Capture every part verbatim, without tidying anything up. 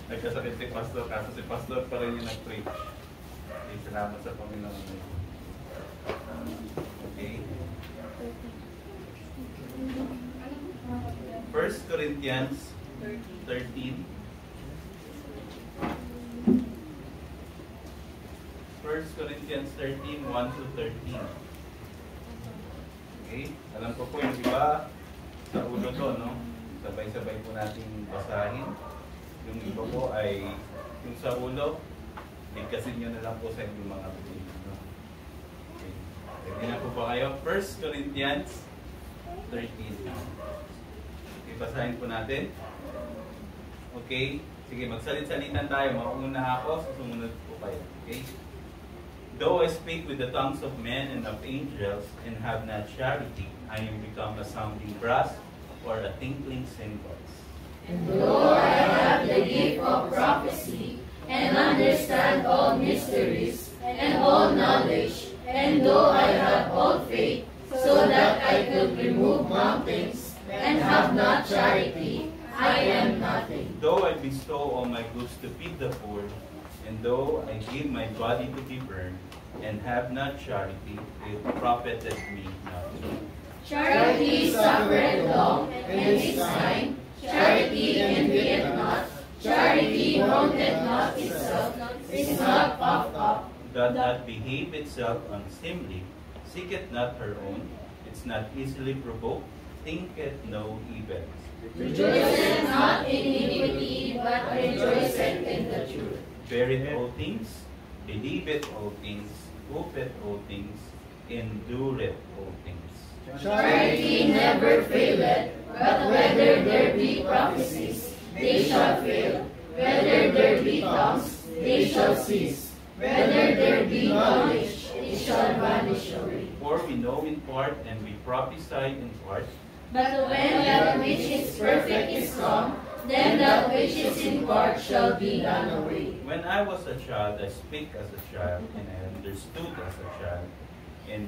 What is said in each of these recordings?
nagkasakit si Pastor, kaso si Pastor pa rin yung nag-pray. Okay, salamat sa Panginoon. Okay. First Corinthians thirteen. First Corinthians thirteen, one to thirteen. Okay, alam ko po yung iba sa ulo to, no? Sabay-sabay po natin basahin. Yung iba po ay yung sa ulo, bigkasin nyo na lang po sa inyong mga bibig. No? Okay, ready na po ba kayo? First Corinthians thirteen. Okay, basahin po natin. Okay, sige, magsalit-salitan tayo. Mauna ako, susunod po kayo. Okay? Though I speak with the tongues of men and of angels and have not charity, I am become a sounding brass or a tinkling cymbals. And though I have the gift of prophecy and understand all mysteries and all knowledge, and though I have all faith so that I could remove mountains and have not charity, I am nothing. Though I bestow all my goods to feed the poor, and though I give my body to be burned, and have not charity, it profited me nothing. Charity suffereth long, and is kind. Charity envieth not. Charity vaunteth not itself, is not puffed up, Doth not behave itself unseemly, seeketh not her own, is not easily provoked, thinketh no evil. rejoiceth not in iniquity, but rejoiceth in the truth. Beareth all things, believeth all things, hopeth all things, endureth all things. Charity never faileth, but whether there be prophecies, they shall fail. Whether there be tongues, they shall cease. Whether there be knowledge, it shall vanish away. For we know in part, and we prophesy in part. But when that which is perfect is come, then that which is in part shall be done away. When I was a child, I spake as a child, and I understood as a child, and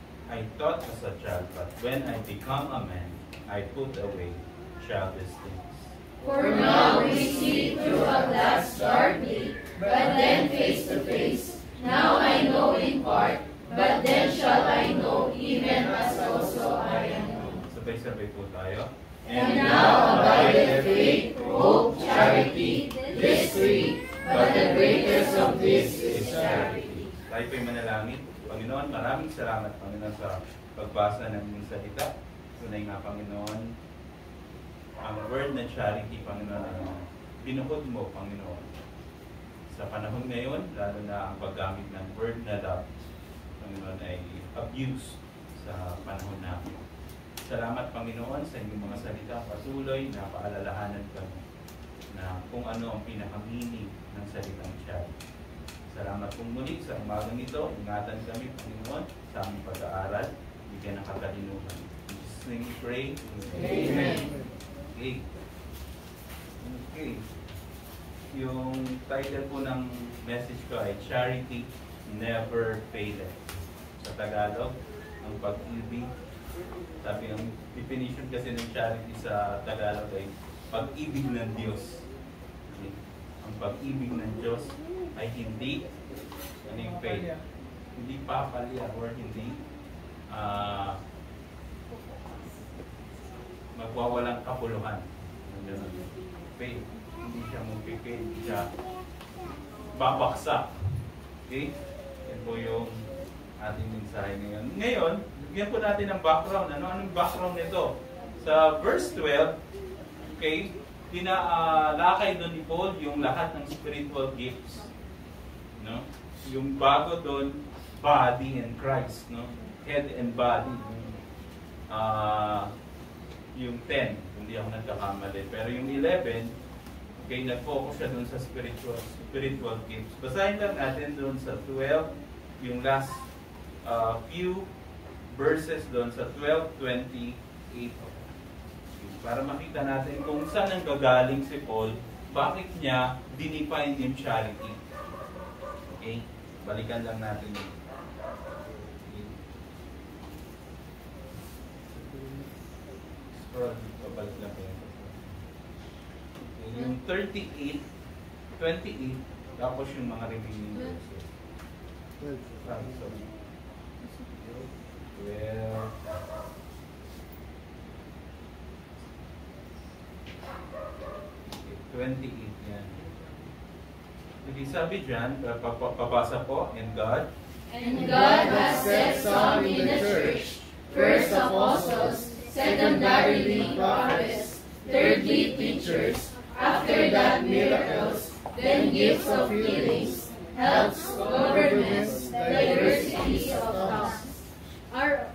I thought as a child, but when I become a man, I put away childish things. For now we see through a glass darkly, but then face to face. Now I know in part, but then shall I know, even as also I am known. Sabay-sabay po tayo. And now abideth faith, hope, charity, these three, but the greatest of these is charity. Tayo po'y manalangin. Panginoon, maraming salamat, Panginoon, sa pagbasa ng inyong salita. Tunay nga, Panginoon, ang word na charity, Panginoon, ay binuhod mo, Panginoon. Sa panahon ngayon, lalo na ang paggamit ng word na love, Panginoon, ay abuse sa panahon namin. Salamat, Panginoon, sa inyong mga salita. Patuloy na paalalahanan kami na kung ano ang pinaka-meaning ng salitang charity. Salamat pong muli sa umagang ito. Ingatan kami, Panginoon, sa aming pag-aaral. Bigyan ng katalinuhan. In Jesus' name we pray. Amen. Okay. Okay. Yung title po ng message ko ay Charity Never Faileth. Sa Tagalog, ang pag-ibig. Sabi ang definition kasi ng charity sa Tagalog ay pag-ibig ng Diyos. Okay. Ang pag-ibig ng Diyos ay hindi ano yung fail, hindi papalya or hindi uh, magwawalang kapuluhan. Fail. Hindi siya mag-fail, hindi siya babaksak. Okay? Yan po yung ating mensahe ngayon. Ngayon, bigyan po natin ng background. Ano anong background nito? Sa verse twelve, okay, tinalakay uh, doon ni Paul yung lahat ng spiritual gifts. No? Yung bago doon, body and Christ, no? Head and body. Uh, yung ten, hindi ako nagkakamali. Pero yung eleven, okay, nag-focus siya doon sa spiritual spiritual gifts. Basahin lang natin doon sa twelve, yung last uh, few verses doon sa twelve twenty-eight. Para makita natin kung saan ang gagaling si Paul, bakit niya dinefine yung charity. Okay? Balikan lang natin yun. Okay. Scroll, babalik lang kayo. Okay. Yung thirty-eight twenty-eight, tapos yung mga remaining verses. Ah, sorry. Well, twenty-eight yan. Hindi sabi dyan, papasa po, and God. And God has set some in the church, first apostles, secondarily prophets, thirdly teachers, after that miracles, then gifts of healings, helps, governments, diversities of tongues. Are,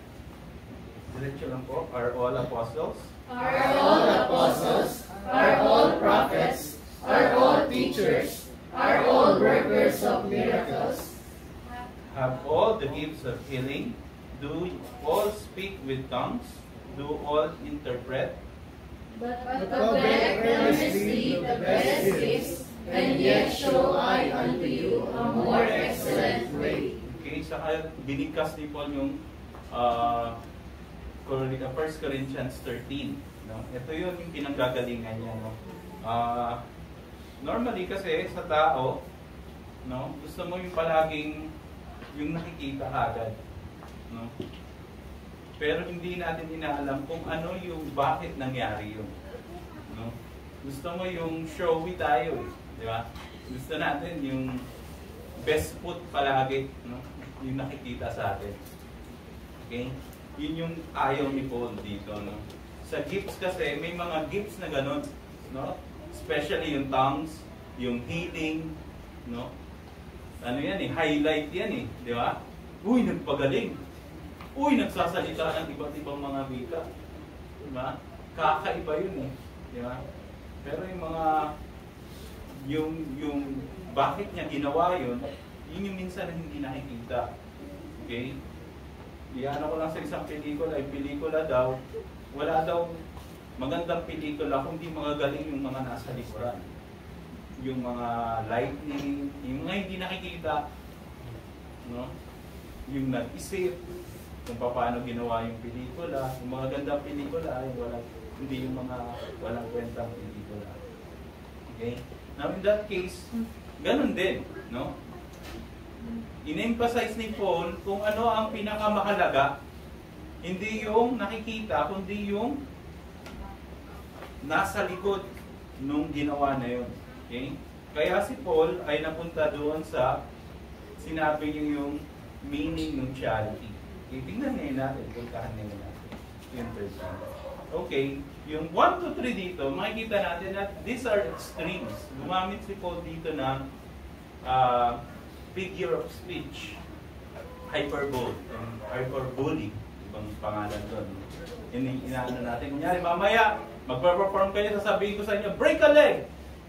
Diretso lang po, are all apostles? are all apostles, are all prophets, are all teachers, are all workers of miracles. Have all the gifts of healing? Do all speak with tongues? Do all interpret? But collect earnestly the best gifts, and yet show I unto you a more excellent way. Okay, saka binigkas ni Paul yung uh, First Corinthians thirteen. No? Ito yun yung pinanggagalingan niya. No? Uh, normally kasi sa tao, no, gusto mo yung palaging yung nakikita agad. No? Pero hindi natin inaalam kung ano yung bakit nangyari yun. No? Gusto mo yung showy tayo, eh, di ba? Gusto natin yung best foot palagi, no? Yung nakikita sa atin. Okay? Yun yung ayaw ni Paul dito, no? Sa gifts kasi, may mga gifts na ganun, no? Especially yung tongues, yung healing, no? Ano yan eh, highlight yan eh, di ba? Uy, nagpagaling. Uy, nagsasalita ng iba't ibang mga wika. Di ba? Kakaiba yun eh, di ba? Pero yung mga, yung, yung bakit niya ginawa yun, yun yung minsan na hindi nakikita. Okay? Iyan ko lang sa isang pelikula, yung pelikula daw, wala daw magandang pelikula kung di magagaling yung mga nasa likuran. Yung mga lightning, yung mga hindi nakikita, no? Yung nag-isip, kung paano ginawa yung pelikula, yung mga gandang pelikula, yung walang, hindi yung mga walang kwentang pelikula. Okay? Now in that case, ganun din, no? In-emphasize ni Paul kung ano ang pinakamahalaga, hindi yung nakikita, kundi yung nasa likod nung ginawa na yun. Okay? Kaya si Paul ay napunta doon sa sinabi niyo yung meaning ng charity. Okay, tingnan ngayon natin, puntahan ngayon natin. Yung third one. Okay, yung one to three dito, makikita natin na these are extremes. Gumamit si Paul dito ng uh, figure of speech, hyperbole, um, hyperbole, ibang pangalan doon. Ini inaano natin. Kunyari, mamaya, magpa-perform kayo, sasabihin ko sa inyo, break a leg!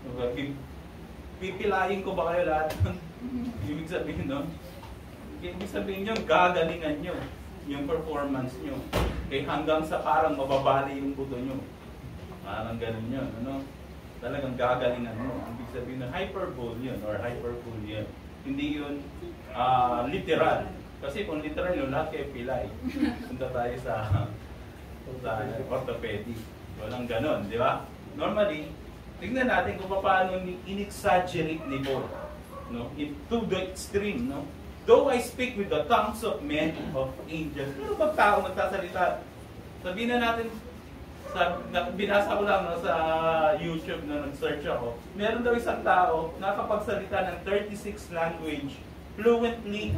Pipilayin ko ba kayo lahat? Ibig sabihin, no? Ibig sabihin nyo, gagalingan nyo yung performance nyo. Eh, hanggang sa parang mababali yung buto nyo. Parang ganun yun, ano? Talagang gagalingan mo. Ibig sabihin na hyperbole yun, or hyperbole yun. Hindi yun uh, literal. Kasi kung literal yun, lahat kayo pilay. Punta tayo sa, sa orthopedic. Walang ganon, di ba? Normally, tingnan natin kung paano in-exaggerate ni Paul. No? To the extreme, no? Though I speak with the tongues of men, of angels. Ano ba tao nagsasalita? Sabihin na natin, sa, na, binasa ko lang no, sa YouTube na nag-search ako. Meron daw isang tao nakapagsalita ng thirty-six language fluently.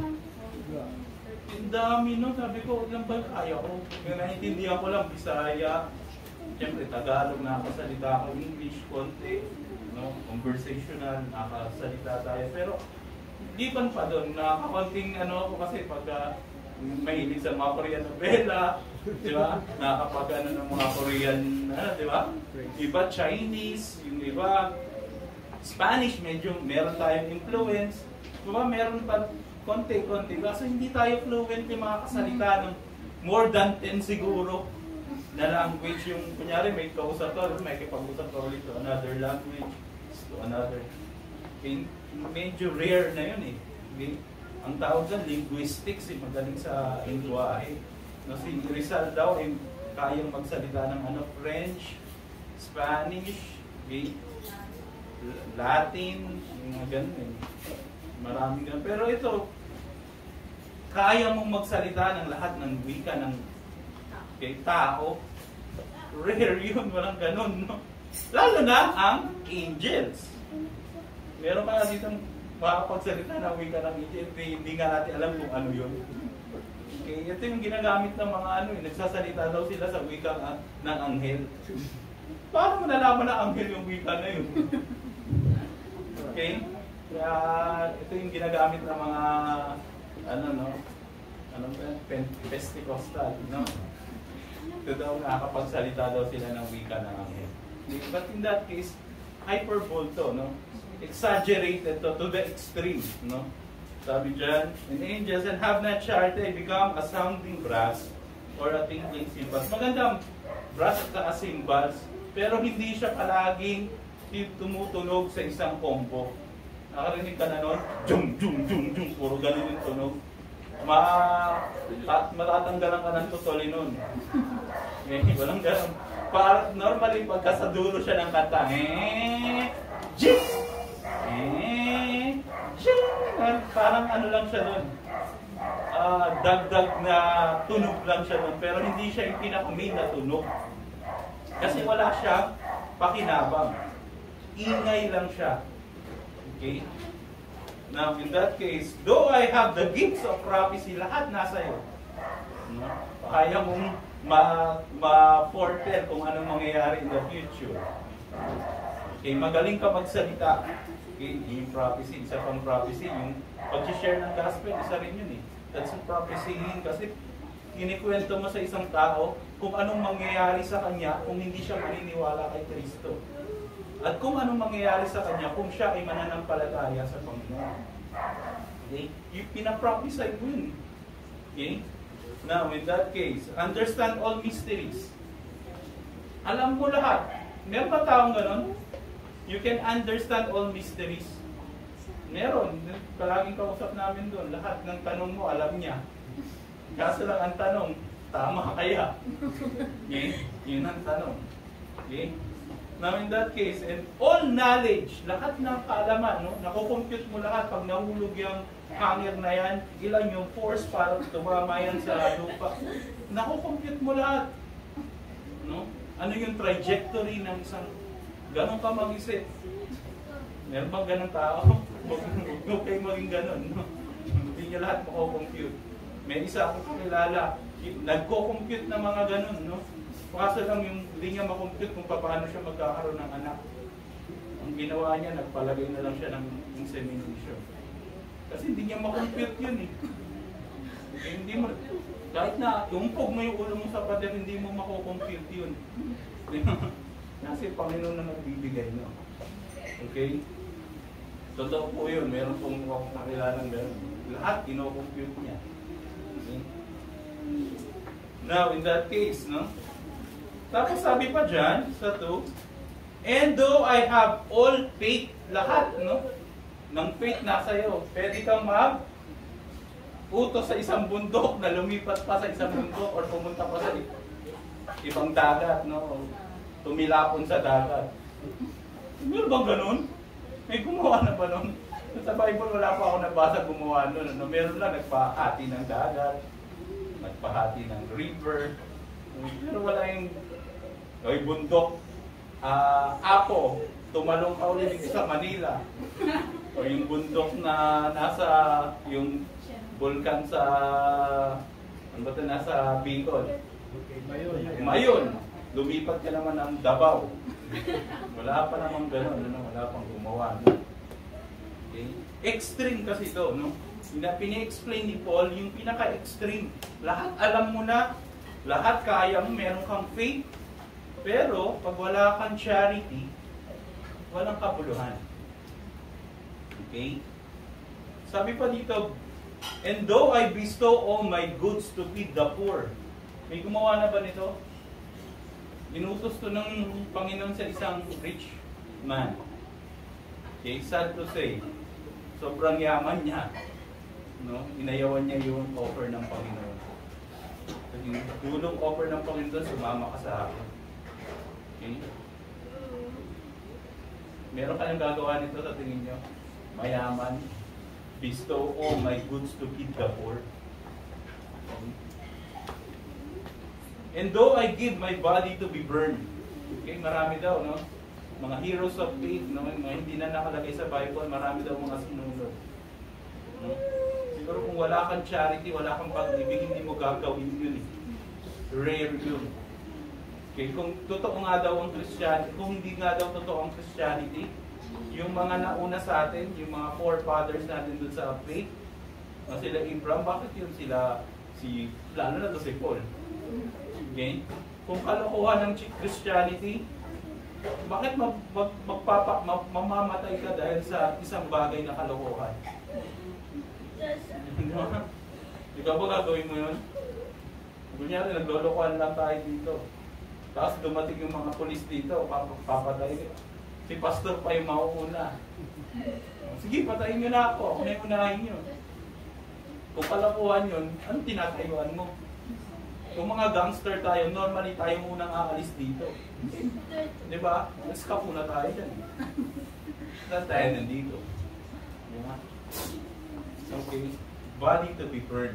Ang dami, no? Sabi ko, ilang ba kaya ko? Kaya naintindihan ko lang, Bisaya. Siyempre, Tagalog, nakasalita ako, English, konti, no? Conversational, nakasalita tayo. Pero, liban pa doon, nakakonting ano ako kasi pagka mahilig sa mga Korean novela, di ba? Nakapag ano ng mga Korean, ano, di ba? Iba Chinese, yung iba Spanish, medyo meron tayong influence. Di ba? Meron pa konti-konti. Kasi hindi tayo fluent yung mga kasalita ng more than ten siguro na language. Yung kunyari may kausap ka, may kipag-usap ka ulit to another language, to another. Okay? Medyo rare na yun eh. Okay? Ang tawag dyan, linguistics eh, magaling sa lingwahe. No, si Rizal daw eh, kayang magsalita ng ano, French, Spanish, okay? Latin, yung mga ganun eh. Maraming ganun. Pero ito, kaya mong magsalita ng lahat ng wika ng kay tao. Rare yun, walang ganun, no? Lalo na ang angels. Meron ka na dito makakapagsalita ng wika ng angels, hindi, hindi nga natin alam kung ano yun. Okay, ito yung ginagamit ng mga ano, eh, nagsasalita daw sila sa wika ng, ng anghel. Paano mo nalaman na anghel yung wika na yun? Okay? Kaya ito yung ginagamit ng mga ano no, ano ba, Pentecostal, no? Ito daw nakakapagsalita daw sila ng wika ng anghel. But in that case, hyperbole to, no? Exaggerated to to the extreme, no? Sabi dyan, and angels and have not charity become a sounding brass or a tinkling cymbals. Magandang brass at saka cymbals, pero hindi siya palaging tumutunog sa isang combo. Nakarinig ka na nun? Jum, jum, jum, jum. Puro ganun yung tunog. Ma matatanggalan ka ng tutuli nun. Eh, walang ganun. Para, normally, pagka sa dulo siya ng kanta, eh, jip! Eh, jip! Parang ano lang siya nun. Uh, dagdag na tunog lang siya nun. Pero hindi siya yung pinaka-main na tunog. Kasi wala siya pakinabang. Ingay lang siya. Okay? Now, in that case, though I have the gifts of prophecy, lahat nasa iyo. No? Kaya mong ma-foretell kung anong mangyayari in the future. Okay, magaling ka magsalita. Okay, yung prophecy, isa pang prophecy, yung pag-share ng gospel, isa rin yun eh. That's a prophecy kasi kinikwento mo sa isang tao kung anong mangyayari sa kanya kung hindi siya maniniwala kay Kristo. At kung anong mangyayari sa kanya kung siya ay mananampalataya sa Panginoon. Okay? Yung pinaprophesy mo yun. Okay? Now, in that case, understand all mysteries. Alam mo lahat. Meron ba taong ganon? You can understand all mysteries. Meron. Palaging kausap namin doon. Lahat ng tanong mo, alam niya. Kaso lang ang tanong, tama kaya? Okay? Yun ang tanong. Okay? Now in that case, and all knowledge, lahat ng kaalaman, no? Nakukompute mo lahat pag nahulog yung hanger na yan, ilan yung force para tumama yan sa lupa. Nakukompute mo lahat. No? Ano yung trajectory ng isang, ganon ka mag-isip. Meron bang ganong tao? Huwag kayo maging ganon. No? Hindi niya lahat makukompute. May isa akong kilala, nagko-compute ng mga ganon, no? Kaso lang yung hindi niya makompute kung paano siya magkakaroon ng anak. Ang ginawa niya, nagpalagay na lang siya ng insemination. Kasi hindi niya makompute yun eh. eh hindi mo, kahit na tumpog mo yung ulo mo sa pader, hindi mo makocompute yun. Kasi Panginoon na nagbibigay, no? Okay? Totoo po yun. Meron pong nakilalang gano'n. Lahat kinocompute niya. Okay? Now, in that case, no? Tapos sabi pa dyan, sa two, and though I have all faith, lahat, no? Ng faith nasa iyo. Pwede kang mag utos sa isang bundok na lumipat pa sa isang bundok or pumunta pa sa ibang dagat, no? Tumilapon sa dagat. Meron bang ganun? May gumawa na ba nun? Sa Bible, wala pa ako nabasa gumawa nun. No? Meron lang, nagpahati ng dagat, nagpahati ng river, pero wala yung oy, bundok, uh, Apo, tumalong ka ulit sa Manila. O yung bundok na nasa yung bulkan sa, ano ba ito, nasa Bicol. Mayon. Mayon. Lumipat ka naman ng Davao. Wala pa namang gano'n, ano? Wala pang gumawa. No? Okay. Extreme kasi ito, no? Pini-explain ni Paul yung pinaka-extreme. Lahat alam mo na, lahat kaya mo, meron kang faith, pero pag wala kang charity, walang kabuluhan. Okay? Sabi pa dito, and though I bestow all my goods to feed the poor. May gumawa na ba nito? Inutos to ng Panginoon sa isang rich man. Okay, sad to say, sobrang yaman niya. No? Inayawan niya yung offer ng Panginoon. Yung tulong offer ng Panginoon, sumama ka sa akin. Okay? Meron kayong gagawa nito sa tingin nyo? Mayaman. Bestow all my goods to feed the poor. And though I give my body to be burned. Okay, marami daw, no? Mga heroes of faith, no? Mga hindi na nakalagay sa Bible, marami daw mga sinunod. No? Siguro kung wala kang charity, wala kang pag-ibig, hindi mo gagawin yun. Eh. Rare yun. Okay, kung totoo nga daw ang Christianity, kung hindi nga daw totoo ang Christianity, yung mga nauna sa atin, yung mga forefathers natin dun sa faith, uh, sila Abraham, bakit yun sila, si, lalo na to si Paul. Okay? Kung kalokohan ng Christianity, bakit mag, mag, magpapa, mag, mamamatay ka dahil sa isang bagay na kalokohan? Ikaw ba gagawin mo yun? Kunyari, naglolokohan lang tayo dito. Tapos dumating yung mga polis dito, papatay. Si pastor pa yung mauuna. Sige, patayin nyo na ako. Ako na yung unahin nyo. Kung kalokohan yun, anong tinatayuan mo? Kung mga gangster tayo, normally tayo munang aalis dito. Di ba? Nag-scap muna tayo dyan. Saan tayo nandito? Diba? Okay. Body to be burned.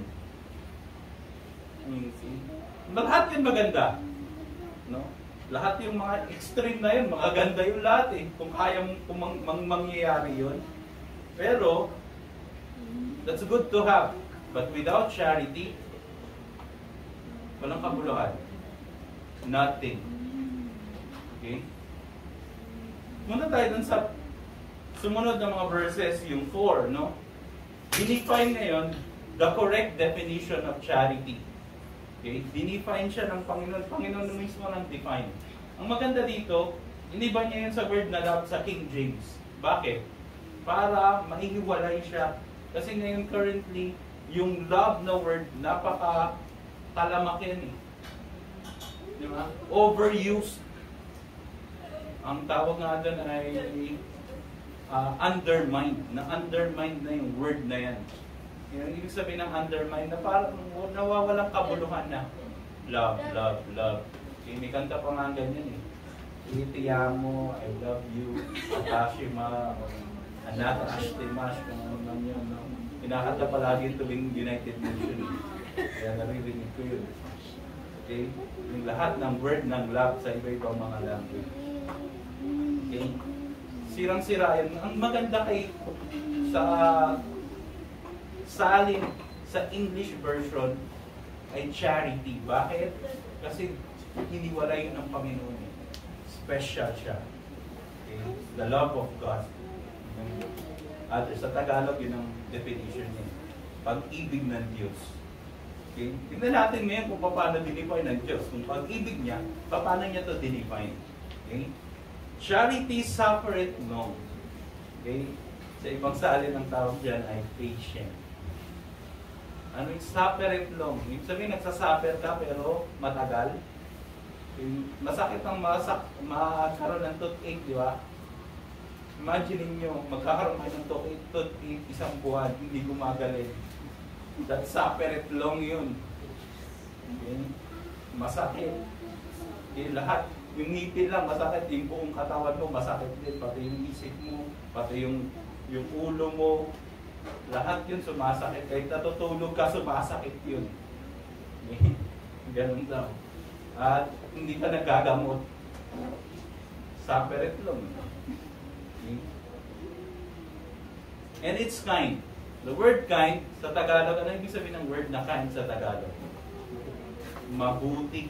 Lahat yan maganda. No? Lahat yung mga extreme na yun, magaganda yung lahat eh. Kung kaya mong kung mang, mang, mangyayari yun. Pero, that's good to have. But without charity, walang kabuluhan. Nothing. Okay? Muna tayo dun sa sumunod na mga verses, yung four, no? Dinefine ngayon the correct definition of charity. Okay? Dinefine siya ng Panginoon. Panginoon mismo nang define. Ang maganda dito, iniba niya yun sa word na love sa King James. Bakit? Para mahihiwalay siya. Kasi ngayon currently, yung love na word, napaka talamak yan eh. Di ba? Overused. Ang tawag nga doon ay uh, undermined. Na-undermined na yung word na yan. Yung ibig sabihin ng undermine na parang nawawalang kabuluhan na. Love, love, love. Okay, may kanta pa nga ganyan eh. Itiyamo, I love you, Atashima, Anata Ashtimash, kung ano man yun. No? Kinakanta palagi tuwing United Nations. Kaya naririnig ko yun. Okay? Yung lahat ng word ng love sa iba-ibang mga language. Okay? Sirang-sira yan. Ang maganda kay sa salin sa English version ay charity. Bakit? Kasi hiniwala yun ng Panginoon. Special siya. Okay? The love of God. At sa Tagalog, yun ang definition niya. Pag-ibig ng Diyos. Okay? Tignan natin ngayon kung paano dinefine ng Diyos. Kung pag-ibig niya, paano niya ito dinefine. Okay? Charity suffereth long. Okay? Sa ibang salin ang tawag dyan ay patient. Ano yung suffereth long? Ibig sabihin, nagsasuffer ka pero matagal. Masakit ang masak, magkaroon ng toothache, di ba? Imagine niyo magkakaroon kayo ng toothache, toothache isang buwan, hindi gumagaling. That suffereth long yun. Okay? Masakit. Okay, lahat, yung ngipin lang masakit, yung buong katawan mo masakit din, pati yung isip mo, pati yung, yung ulo mo, lahat yun sumasakit. Kahit natutulog ka, sumasakit yun. Okay? Ganun daw. At hindi ka nagagamot. Suffereth long. Okay? And it's kind. The word kind, sa Tagalog, ano ibig sabihin ng word na kind sa Tagalog? Mabuti.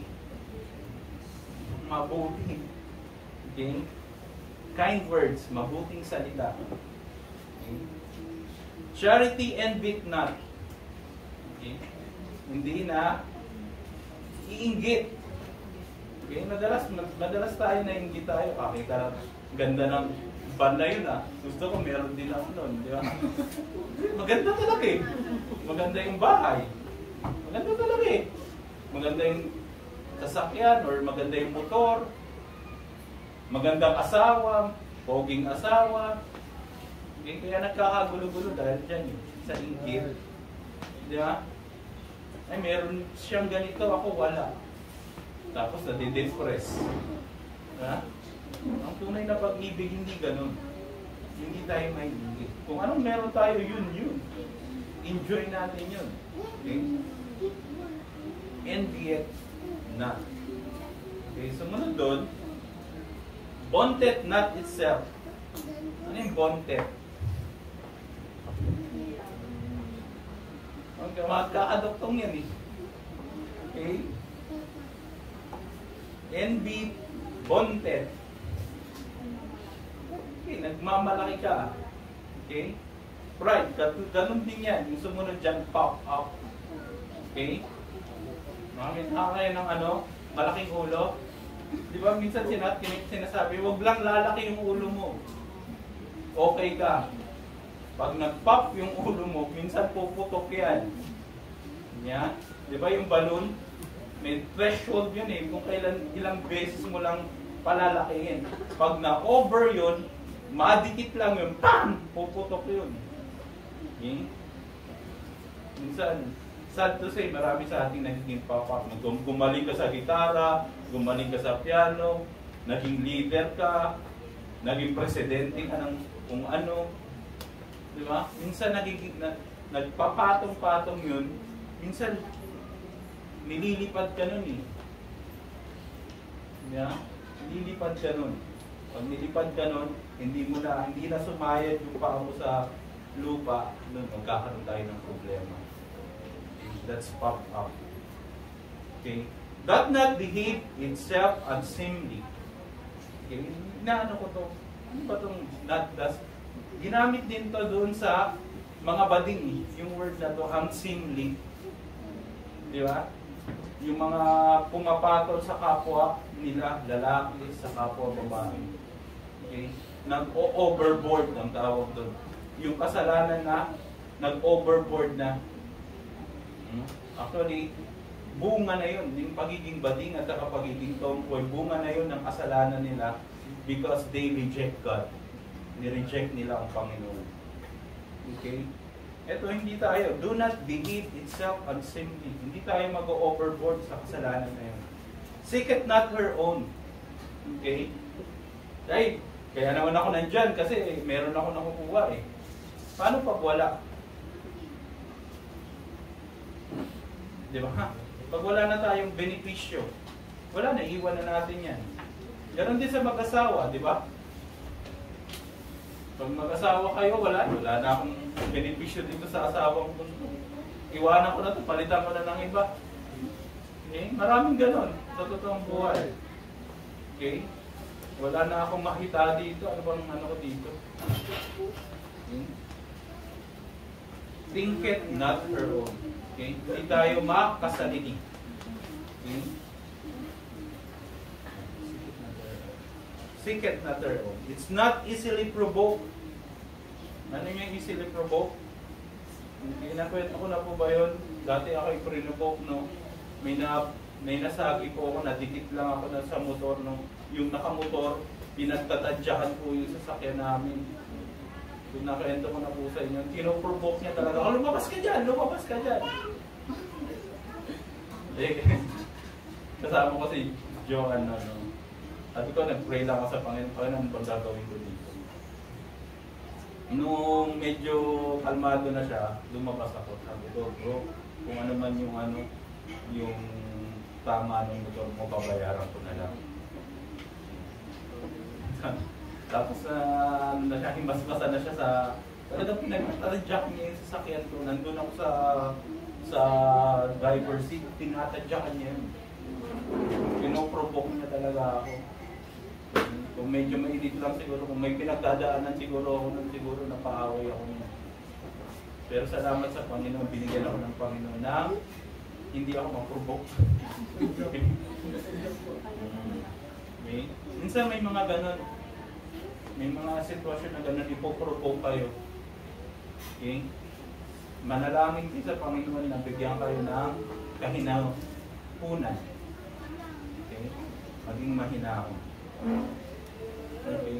Mabuti. Okay? Kind words, mabuting salita. Okay? Charity envieth not. Okay? Hindi na iinggit. Okay? Madalas, madalas tayo nainggit tayo. Okay, ka, ganda ng ban na yun ah. Gusto ko meron din ako nun. Di ba? Maganda talaga eh. Maganda yung bahay. Maganda talaga eh. Maganda yung sasakyan or maganda yung motor. Magandang asawa. Poging asawa. Okay? Kaya nagkakagulo-gulo dahil dyan eh. Sa inggit. Di ba? Ay, meron siyang ganito. Ako wala. Tapos nadidepress. Ha? Ang tunay na pag-ibig, hindi ganun. Hindi tayo maibig. Kung anong meron tayo, yun, yun. Enjoy natin yun. Okay? Envy it not. Okay, sumunod doon, bontet not itself. Ano yung bontet? Magkakadoktong yan eh. Okay? Envy, bontet. Okay, nagmamalaki ka. Okay? Pride, ganun din yan. Yung sumunod dyan, pop up. Okay? Makakita kayo ng ano, malaking ulo. Di ba minsan sinat, sinasabi, wag lang lalaki yung ulo mo. Okay ka. Pag nag-pop yung ulo mo, minsan puputok yan. Yan. Di ba yung balloon? May threshold yun eh. Kung kailan, ilang beses mo lang palalakihin. Pag na-over yun, madikit lang yun, pam! Puputok yun. Okay? Minsan, sad to say, marami sa ating nagiging pop-up. Gumaling ka sa gitara, gumaling ka sa piano, naging leader ka, naging presidente ka ng kung ano. Di ba? Minsan nagiging, na, nagpapatong-patong yun, minsan nililipad ka nun eh. Yeah? Nililipad ka nun. Pag nilipad ka nun, hindi mo na, hindi na sumayad yung paa mo sa lupa, nun magkakaroon tayo ng problema. That's pop up. Okay? Doth not behave itself unseemly. Okay? Inaano ko to? Ano ba itong not does? Ginamit din to doon sa mga bading. Yung word na to, unseemly. Di ba? Yung mga pumapatol sa kapwa nila, lalaki, sa kapwa babae. Okay? Nag-overboard ang tawag doon. Yung kasalanan na, nag-overboard na. Actually, bunga na yun, yung pagiging bading at saka pagiging tomboy, bunga na yun ng kasalanan nila because they reject God. Ni-reject nila ang Panginoon. Okay? Ito, hindi tayo. Do not behave itself unseemly. Hindi tayo mag-overboard sa kasalanan na yun. Seeketh not her own. Okay? Ay, kaya naman ako nandyan kasi meron ako nakukuha eh. Paano pag wala? Di ba? Pag wala na tayong benepisyo, wala na, iwan na natin yan. Ganon din sa mag-asawa, di ba? Pag mag-asawa kayo, wala, wala na akong benepisyo dito sa asawang ko. Iwanan ko na ito, palitan ko na ng iba. Okay? Maraming ganon sa totoong buhay. Okay? Wala na akong makita dito. Ano bang ano ko dito? Okay? Think it not her own. Okay? Hindi tayo makasaliti. Okay? Seek it not her own. It's not easily provoked. Ano yung easily provoked? Okay, nakwento ko na po ba yun? Dati ako yung pre-provoke, no? May, na, may nasagi po ako, nadikit lang ako na sa motor, no? Yung nakamotor, pinagtatadyakan po yung sasakyan namin. Kung nakwento ko na po sa inyo, kinoprovoke niya talaga, oh, lumabas ka dyan, lumabas ka dyan. Eh, kasama ko si Joanne, no? Sabi ko, nag-pray lang ako sa Panginoon, Panginoon, ano bang gagawin ko dito? Nung medyo kalmado na siya, lumabas ako. Sabi ko, bro, kung ano man yung ano, yung tama ng motor mo, babayaran ko na lang. Tapos uh, na siya, himasmasa na siya sa, talagang pinag-tadyak niya yung sasakyan ko. Nandun ako sa sa driver seat, tinatadyakan niya yun. Pinoprovoke niya talaga ako. Kung medyo mainit lang siguro, kung may pinagdadaanan siguro ako nun, siguro napaaway ako niya. Pero salamat sa Panginoon, binigyan ako ng Panginoon na hindi ako ma-provoke. Okay? Minsan may mga ganon. May mga sitwasyon na ganon, ipoprovoke kayo. Okay? Manalangin kayo sa Panginoon na bigyan kayo ng kahinahunan. Okay? Maging mahinahon. Okay.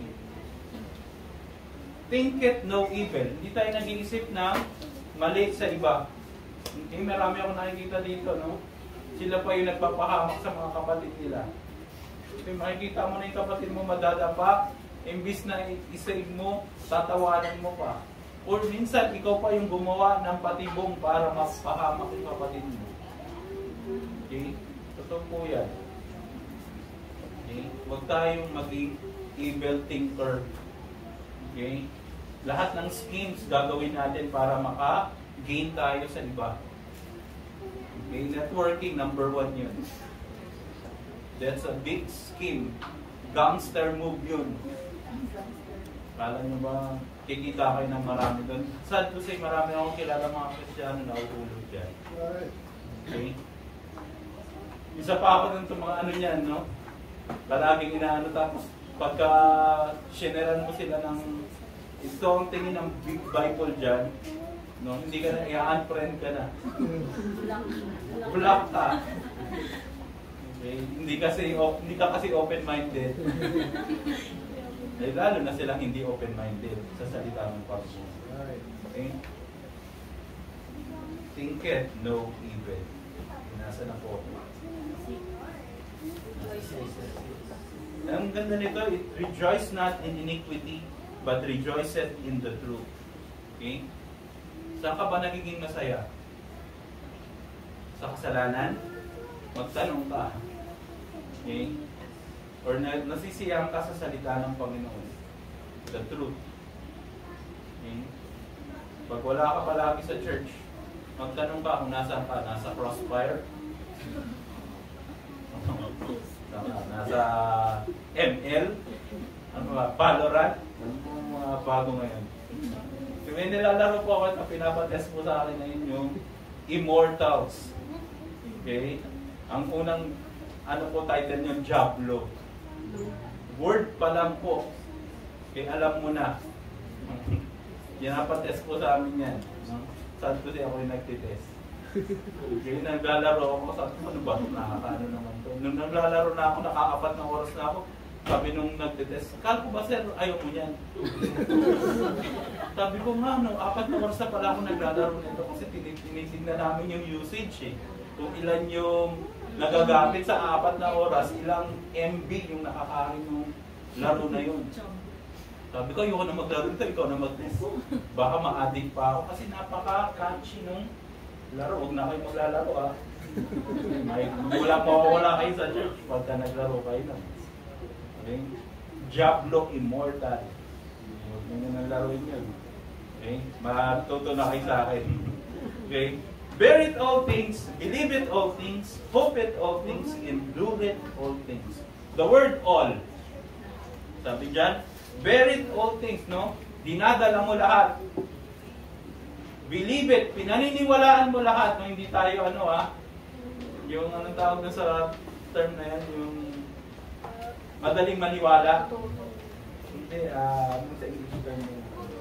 Think it no evil. Hindi tayo nag-iisip na mali sa iba. Okay, marami ako nakikita dito, no? Sila pa yung nagpapahamak sa mga kapatid nila. Okay, makikita mo na yung kapatid mo madadapa, imbis na isave mo, tatawanan mo pa. Or minsan, ikaw pa yung gumawa ng patibong para mapahamak yung kapatid mo. Okay? Totoo po yan. Okay? Huwag tayong maging evil thinker. Okay? Lahat ng schemes gagawin natin para maka-gain tayo sa iba. Okay? Networking, number one yun. That's a big scheme. Gangster move yun. Kala nyo ba, kikita kayo ng marami doon? Sad to say, marami akong kilala mga Kristiyano na uhulog dyan. Okay? Isa pa ako dun sa mga ano niyan, no? Palaging inaano, tapos pagka shineran mo sila ng ito ang tingin ng big Bible dyan, no? Hindi ka na, i-unfriend ka na. Block ka. Okay? Hindi kasi hindi ka kasi open-minded. Eh, lalo na silang hindi open-minded sa salita ng Panginoon. Okay? Think it, no evil. Nasa na po. Ang ganda nito, it rejoice not in iniquity, but rejoiceth in the truth. Okay? Saan ka ba nagiging masaya? Sa kasalanan? Magtanong ka. Okay? Or na, nasisiyang ka sa salita ng Panginoon. The truth. Okay? Pag wala ka palagi sa church, magtanong ka kung nasaan ka. Nasa Crossfire? Nasa M L? Ano ba? Valorant? Ano mga bago ngayon? So, may nilalaro po ako at pinapatest po sa akin ngayon yung Immortals. Okay? Ang unang ano po title nyo, Diablo. Word pa lang po. Okay, alam mo na. Pinapatest po sa amin yan. Saan ko siya ako yung nagtitest? Okay, naglalaro ako. Sabi ko, ano ba? Nakakaano naman to. Nung naglalaro na ako, nakaapat na oras na ako. Sabi nung nagtitest, kala ko ba sir, ayaw mo yan? Sabi ko nga, no, apat na oras na pala ako naglalaro nito kasi tinitignan namin yung usage eh. Kung ilan yung nagagamit sa apat na oras, ilang M B yung nakakain yung laro na yun. Sabi ko, ayoko na maglaro ito, ikaw na mag-test. Baka ma-addict pa ako kasi napaka-catchy nung laro. Huwag na kayo maglalaro ah. May, wala pa wala kayo sa church pagka naglaro kayo lang. Okay? Diablo Immortal. Huwag nyo nang laruin yun. Okay? Matuto na kayo sa akin. Okay? Bear it all things, believe it all things, hope it all things, endure it all things. The word all. Sabi dyan, bear it all things, no? Dinadala mo lahat. Believe it, pinaniniwalaan mo lahat, no? Hindi tayo ano ah, yung anong tawag na sa term na yan, yung madaling maniwala. Hindi, ah, uh, ano sa English term yun?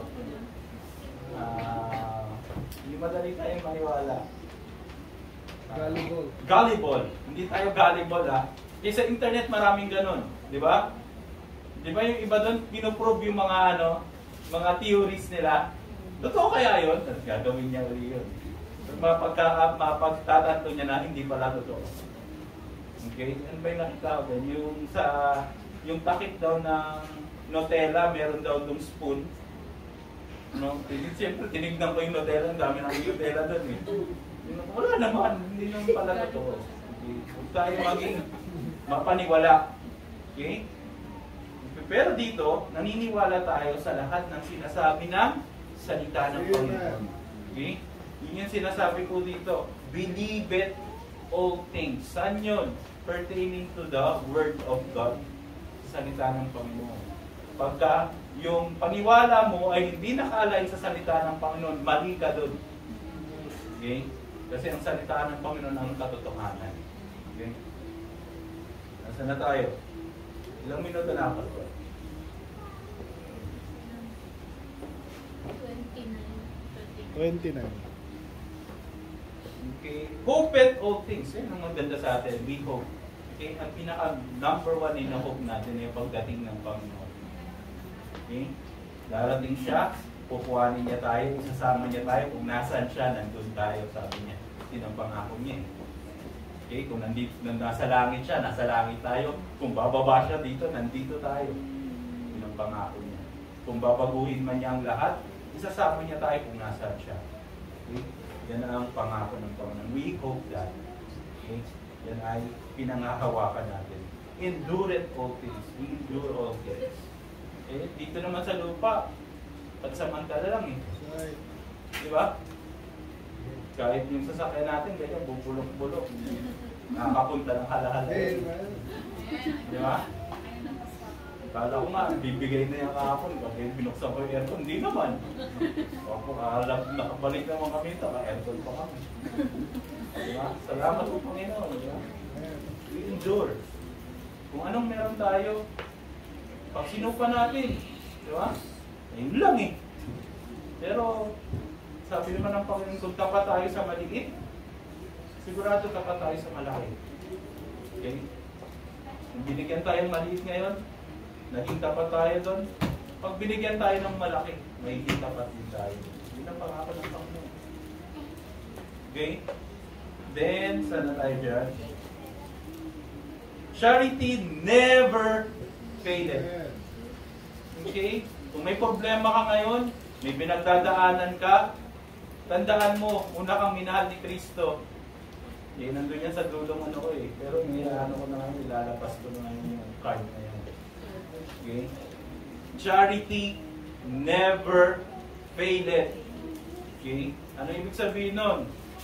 Ah, hindi madali tayong maniwala. Gullible. Gullible. Hindi tayo gullible ha. Kasi sa internet maraming ganun. Di ba? Di ba yung iba doon, pinoprove yung mga ano, mga theories nila. Totoo kaya yun? Gagawin niya uli yun. Mapagka, mapagtatanto niya na hindi pala totoo. Okay? Ano ba yung nakita ko din? Yung sa, yung takip daw ng Nutella, meron daw dong spoon. No? Siyempre, tinignan ko yung Nutella, ang dami ng Nutella doon eh. Wala naman, hindi naman pala totoo. Okay? Huwag tayo maging mapaniwala. Okay? Pero dito, naniniwala tayo sa lahat ng sinasabi ng salita ng Panginoon. Okay? Yun yung sinasabi ko dito. Believe it all things. Saan yun? Pertaining to the Word of God. Salita ng Panginoon. Pagka yung paniwala mo ay hindi nakaalay sa salita ng Panginoon, mali ka doon. Okay? Kasi ang salita ng Panginoon ang katotohanan. Okay? Nasaan na tayo? Ilang minuto na ako? twenty-nine. Okay. Hope it all things. Yan ang maganda sa atin. We hope. Okay? Ang pinaka number one in hope natin ay pagdating ng Panginoon. Okay? Darating siya, pupuhanin niya tayo, isasama niya tayo. Kung nasaan siya, nandun tayo, sabi niya. Yun ang pangako niya. Okay, kung nandito, nasa langit siya, nasa langit tayo. Kung bababa siya dito, nandito tayo. Yun ang pangako niya. Kung babaguhin man niya ang lahat, isasama niya tayo kung nasaan siya. Okay? Yan ang pangako ng Panginoon. We hope that. Okay? Yan ay pinangahawakan natin. Endure all things. We endure all things. Eh, dito naman sa lupa, pagsamantala lang eh. Di ba? Kahit yung sasakyan natin, ganyan, bubulok-bulok. Nakakapunta ng halahala. Di ba? Kala ko nga, bibigay na yung kahapon. Pag binuksan ko yung aircon, hindi naman. Ako, alam, nakabalik naman kami ito, ka-aircon pa kami. Di ba? Salamat po, Panginoon. Di ba? We endure. Kung anong meron tayo, pag sinupa natin, di ba? Ayun lang eh. Pero, sabi naman ng Panginoon, kung tapat tayo sa maliit, sigurado tapat tayo sa malaki. Okay? Kung binigyan tayong maliit ngayon, naging tapat tayo doon. Pag binigyan tayo ng malaki, magiging tapat din tayo. Yun ang pangako ng Panginoon. Okay? Then, saan na tayo dyan? Charity never faileth. Okay? Kung may problema ka ngayon, may pinagdadaanan ka, tandaan mo, una kang minahal ni Kristo. Eh, nandun yan sa dulong ano ko eh. Pero may ano ko na ngayon, ilalapas ko na ngayon yung card na yan. Okay? Charity never faileth. Okay? Ano ibig sabihin nun?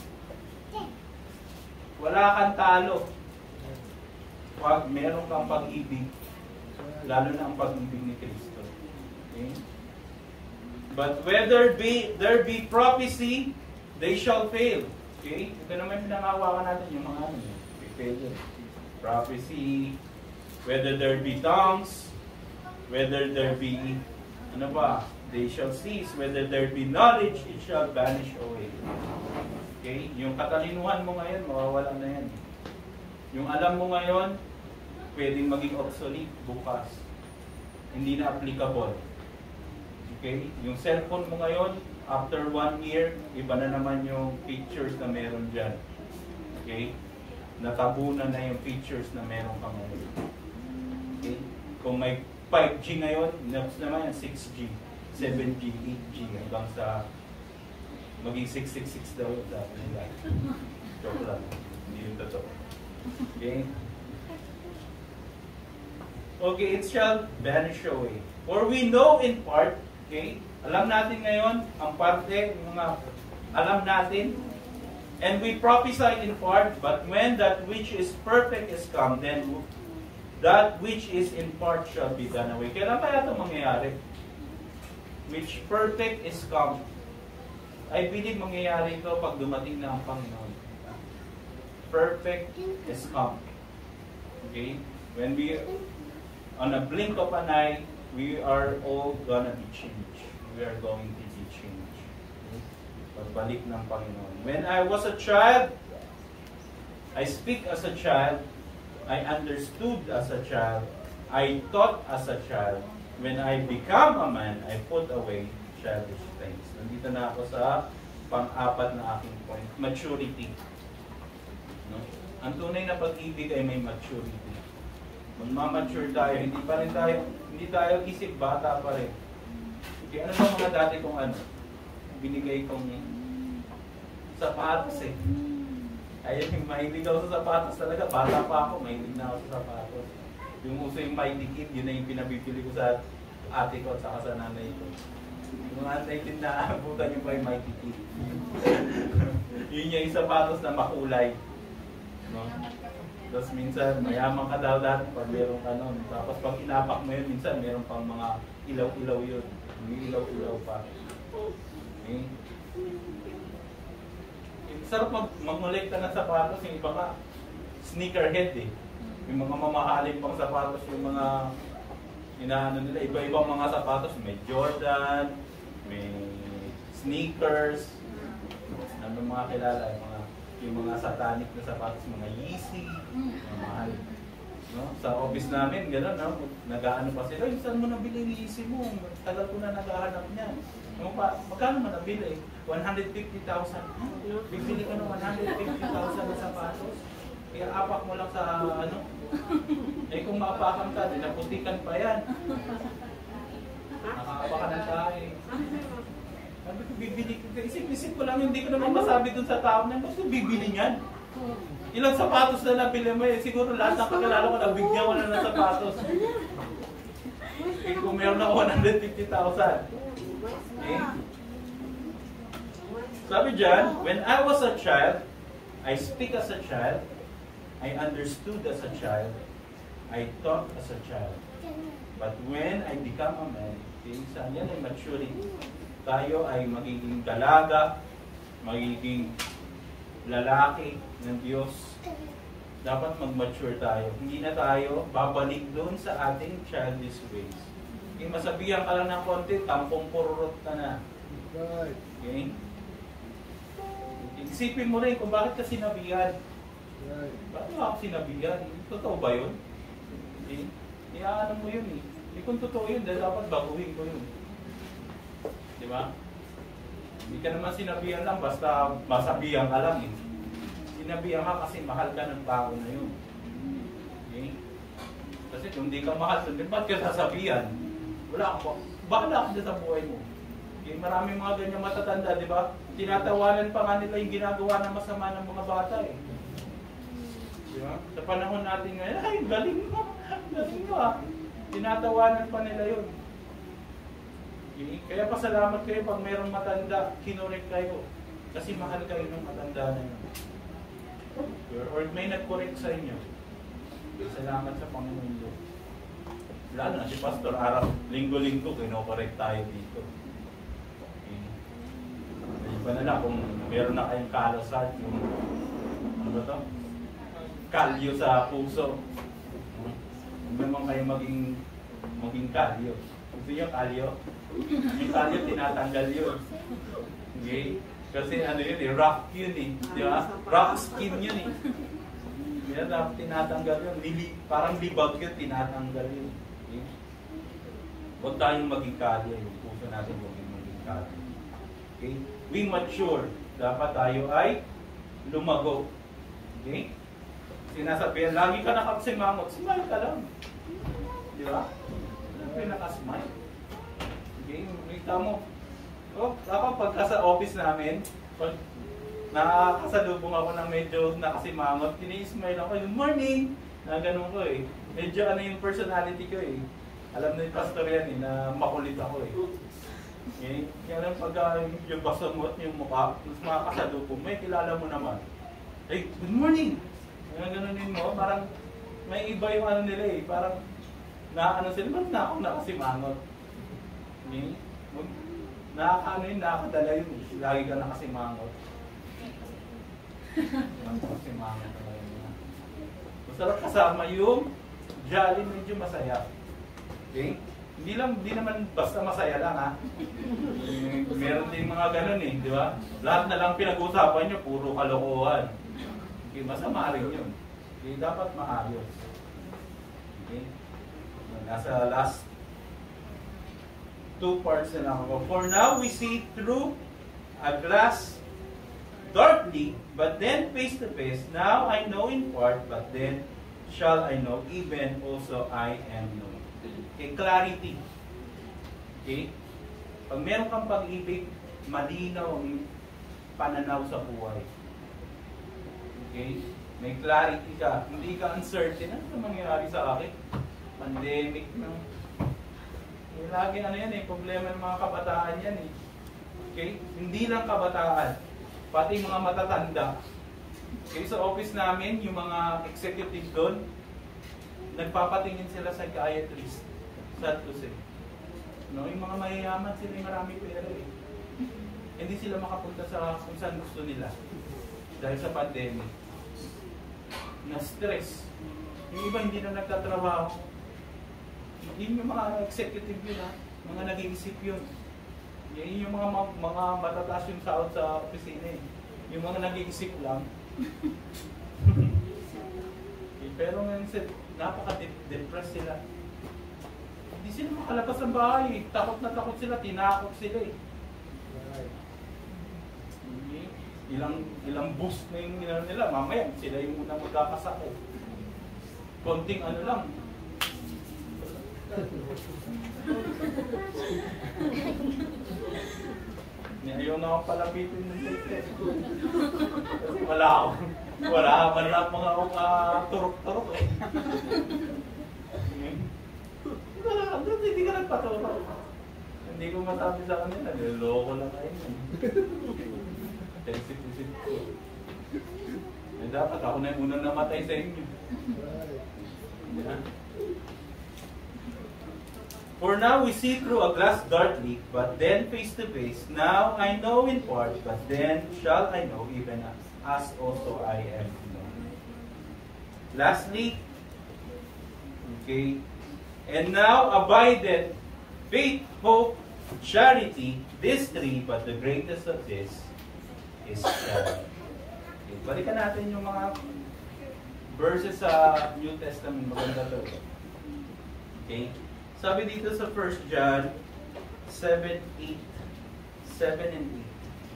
Wala kang talo. Pag meron kang pag-ibig, lalo na ang pag-ibig ni Kristo. Okay? But whether be, there be prophecy, they shall fail. Okay? Ito naman pinangawakan natin yung mga ano. Fail. Prophecy, whether there be tongues, whether there be, ano ba, they shall cease. Whether there be knowledge, it shall vanish away. Okay? Yung katalinuhan mo ngayon, mawawala na yan. Yung alam mo ngayon, pwedeng maging obsolete bukas. Hindi na applicable. Okay? Yung cellphone mo ngayon, after one year, iba na naman yung features na meron dyan. Okay? Natabunan na yung features na meron ka ngayon. Okay? Kung may five G ngayon, next naman yung six G, seven G, eight G, hanggang sa maging six six six daw yung dati nila. Joke lang. Hindi yung totoo. Okay? Okay, it shall vanish away. For we know in part, okay, alam natin ngayon, ang parte, yung mga alam natin, and we prophesy in part, but when that which is perfect is come, then that which is in part shall be done away. Kailan kaya ito mangyayari? Which perfect is come. I believe mangyayari ito pag dumating na ang Panginoon. Perfect is come. Okay? When we, on a blink of an eye, we are all gonna be changed. We are going to be changed. Okay? Pagbalik ng Panginoon. When I was a child, I speak as a child, I understood as a child, I thought as a child. When I become a man, I put away childish things. Nandito na ako sa pang-apat na aking point. Maturity. No? Ang tunay na pag-ibig ay may maturity. Magmamature tayo, hindi pa rin tayo, hindi tayo isip, bata pa rin. Okay, ano ba mga dati kong ano? Binigay kong sapatos eh. Ayun, mahilig ako sa sapatos talaga. Bata pa ako, mahilig na ako sa sapatos. Yung uso yung mighty kid, yun na yung pinabibili ko sa ate ko at saka sa nanay ko. Yung mga natin na abutan yung pa yung mighty kid. Yun yung sapatos na makulay. No? Tapos minsan, mayaman ka daw dati pag merong ano. Tapos pag inapak mo yun, minsan meron pang mga ilaw-ilaw yun. May ilaw-ilaw pa. Okay? Sarap mag magmolekta ng sapatos, yung iba nga, sneakerhead eh. Yung mga mamahaling pang sapatos, yung mga inaano nila, iba-ibang mga sapatos, may Jordan, may sneakers, ano mga kilala, yung mga, yung mga satanic na sapatos, mga Yeezy, mga mahal. No? Sa office namin, gano'n, no? Nag-aano pa sila, saan mo nabili yung Yeezy mo? Tagal ko na naghahanap niyan. Magkano mo nabili? one hundred fifty thousand. Bibili ka ng one hundred fifty thousand na sapatos. Iaapak mo lang sa ano. Eh kung maapakan ka, dinaputikan pa yan. Nakakapa ka ng tayo. Sabi ko, bibili ko. Isip-isip ko lang, hindi ko naman masabi dun sa tao na gusto bibili niyan. Ilang sapatos na nabili mo eh. Siguro lahat ng kakilala ko, nabigyan ko na ng sapatos. Eh kung meron ako one hundred fifty thousand. Okay? Sabi dyan, when I was a child, I speak as a child, I understood as a child, I thought as a child. But when I become a man, yan ay maturity. Tayo ay magiging dalaga, magiging lalaki ng Diyos. Dapat mag-mature tayo. Hindi na tayo babalik doon sa ating childish ways. Okay, masabihan ka lang ng konti, tampong pururot ka na. Okay? Isipin mo rin kung bakit ka sinabihan. Bakit mo ako sinabihan? Totoo ba yun? Okay? Iyaano mo yun eh. Hindi kung totoo yun, dahil dapat baguhin ko yun. Di ba? Hindi ka naman sinabihan lang, basta masabihan ka lang eh. Sinabihan ka kasi mahal ka ng tao na yun. Okay? Kasi kung hindi ka mahal, ba't ka sasabihan? Wala ako. Bahala ako sa buhay mo. Okay? Maraming mga ganyan matatanda, di ba? Tinatawanan pa nga nila yung ginagawa na masama ng mga bata eh. Di ba? Sa panahon natin ngayon, ay, galing mo. Galing mo ah. Tinatawanan pa nila yun. Okay? Kaya pasalamat kayo pag mayroong matanda, kinorek kayo. Kasi mahal kayo ng matanda na yun. Or may nag-correct sa inyo. Salamat sa Panginoon Diyos. Lalo na si Pastor, araw, linggo-linggo, kino-correct tayo dito. Okay. Iba na lang kung meron na kayong kalasad, yung ano ba ito? Kalyo sa puso. Huwag naman kayo maging maging kalyo. Gusto nyo kalyo? Yung kalyo, tinatanggal yun. Okay? Kasi ano yun eh, rock yun eh. Di ba? Rock skin yun eh. Kaya dapat tinatanggal yun. Lili, parang libag yun, tinatanggal yun. Okay? Huwag tayong maging kalyo. Yung puso natin huwag yung maging kalyo. Okay? We mature. Dapat tayo ay lumago. Okay? Sinasabihan, lagi ka nakapsimangot, smile ka lang. Di ba? Ano yung nakasmile? Okay? Makita mo. Oh, ako pagka sa office namin, pag nakakasalubong ako ng medyo nakasimangot, tini-smile ako, good morning! Na ganun ko eh. Medyo ano yung personality ko eh. Alam na yung pastor yan eh, na makulit ako eh. Okay? Kaya lang pagka yung basamot yung mukha, mas makakasalubong, may kilala mo naman. Hey, good morning! Kaya ganunin mo, parang may iba yung ano nila eh. Parang na ano sila, ba't na ako nakasimangot? Okay? Nakakaano yun, nakakadala yun eh. Lagi ka nakasimangot. Nakasimangot na yun. Masarap kasama yung jolly, medyo masaya. Okay? Hindi lang, hindi naman basta masaya lang ha. Eh, meron din mga ganun eh, di ba? Lahat na lang pinag-usapan nyo, puro kalokohan. Okay, masama rin yun. Okay, dapat maayos. Okay? Nasa last two parts na lang ako. For now, we see through a glass darkly, but then face to face. Now I know in part, but then shall I know, even also I am known. Okay, clarity. Okay? Pag meron kang pag-ibig, malinaw ang pananaw sa buhay. Okay? May clarity ka. Hindi ka uncertain. Ano na mangyayari sa akin? Pandemic na. Eh, lagi ano yan eh, problema ng mga kabataan yan eh. Okay? Hindi lang kabataan, pati mga matatanda. Okay, sa office namin, yung mga executive doon, nagpapatingin sila sa psychiatrist. Sad to say. No, yung mga mayayaman sila, yung marami pera eh. Hindi sila makapunta sa kung saan gusto nila. Dahil sa pandemic. Na-stress. Yung iba hindi na nagtatrabaho. Yun yung mga executive yun ha. Mga nag-iisip yun. Yun yung mga mga matataas yung sahod sa opisina eh. Yung mga nag-iisip lang. Okay, pero ngayon napaka-depressed sila. Hindi sila makalabas ng bahay eh. Takot na takot sila, tinakot sila eh. Okay. ilang ilang boost na yung inano nila, mamaya sila yung unang magkakasakit. Konting ano lang. Ayaw na akong palapitin ng test. Kasi wala ako. Wala man lang mga akong uh, turok-turok eh. Wala, hindi ka nagpaturok. Hindi ko masabi sa kanila, niloko lang kayo. Isip-isip ko. Eh, dapat ako na yung unang namatay sa inyo. Yeah. For now we see through a glass darkly, but then face to face. Now I know in part, but then shall I know even as, as also I am known. Lastly, okay, and now abideth faith, hope, charity, these three, but the greatest of this is charity. Okay, balikan natin yung mga verses sa New Testament. Maganda to. Okay. Sabi dito sa First John seven, eight, seven and eight.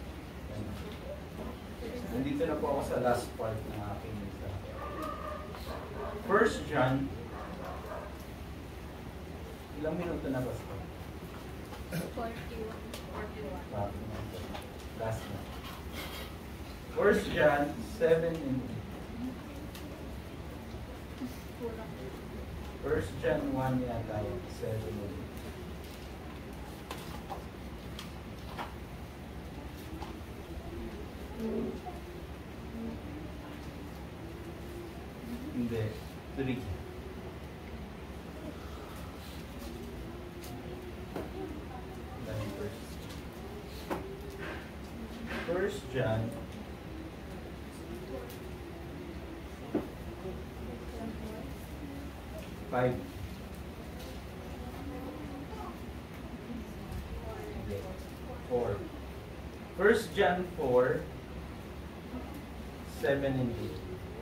Nandito na po ako sa last part ng aking mensahe. First John, ilang minuto na ba ito? forty-one. forty-one. Last na. First John seven and eight. First John one yata yung seven and eight. Hindi. three. First John five. four. First John four, seven and eight.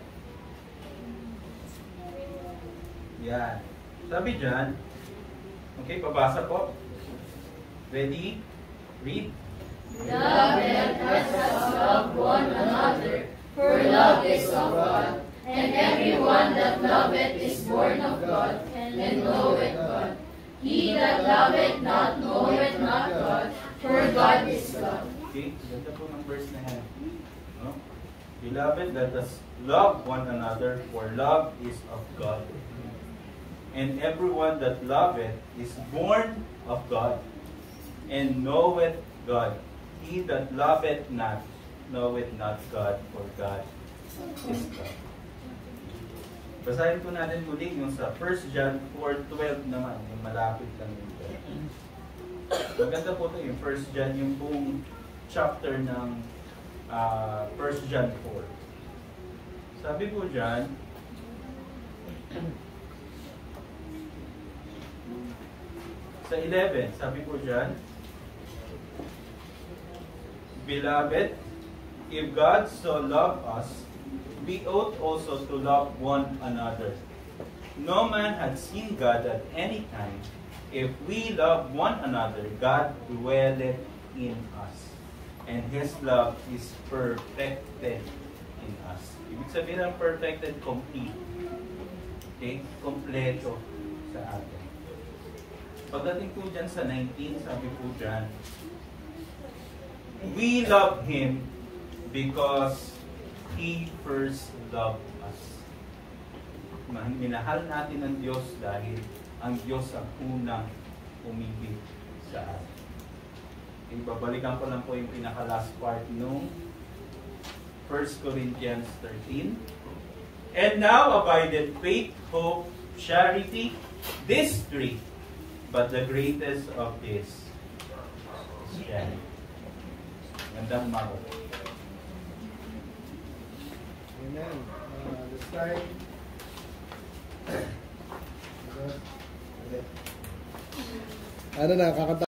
Yan. Sabi dyan, okay, pabasa po. Ready? Read. Love and us has loved one another, for love is of God. And everyone that loveth is born of God, and knoweth God. He that loveth not knoweth not God, for God is love. Okay, ganda po ng verse na yan. No? Beloved, let us love one another, for love is of God. And everyone that loveth is born of God, and knoweth God. He that loveth not knoweth not God, for God is love. Basahin po natin muli yung sa First John four twelve naman, yung malapit lang yung maganda po ito yung First John, yung buong chapter ng uh, First John four. Sabi po dyan, sa eleven, sabi po dyan, Beloved, if God so loved us, we ought also to love one another. No man had seen God at any time. If we love one another, God dwelleth in us, and His love is perfected in us. Ibig sabihin ng perfected, complete. Okay? Kompleto sa atin. Pagdating po dyan sa nineteen, sabi po dyan, we love Him because He first loved us. Minahal natin ang Diyos dahil ang Diyos ang unang umibig sa atin. Okay, babalikan ko lang po yung pinaka-last part nung First Corinthians thirteen. And now abideth faith, hope, charity, these three. But the greatest of these is charity. Gandang mago. Amen. Uh, this time, ano na, kakanta.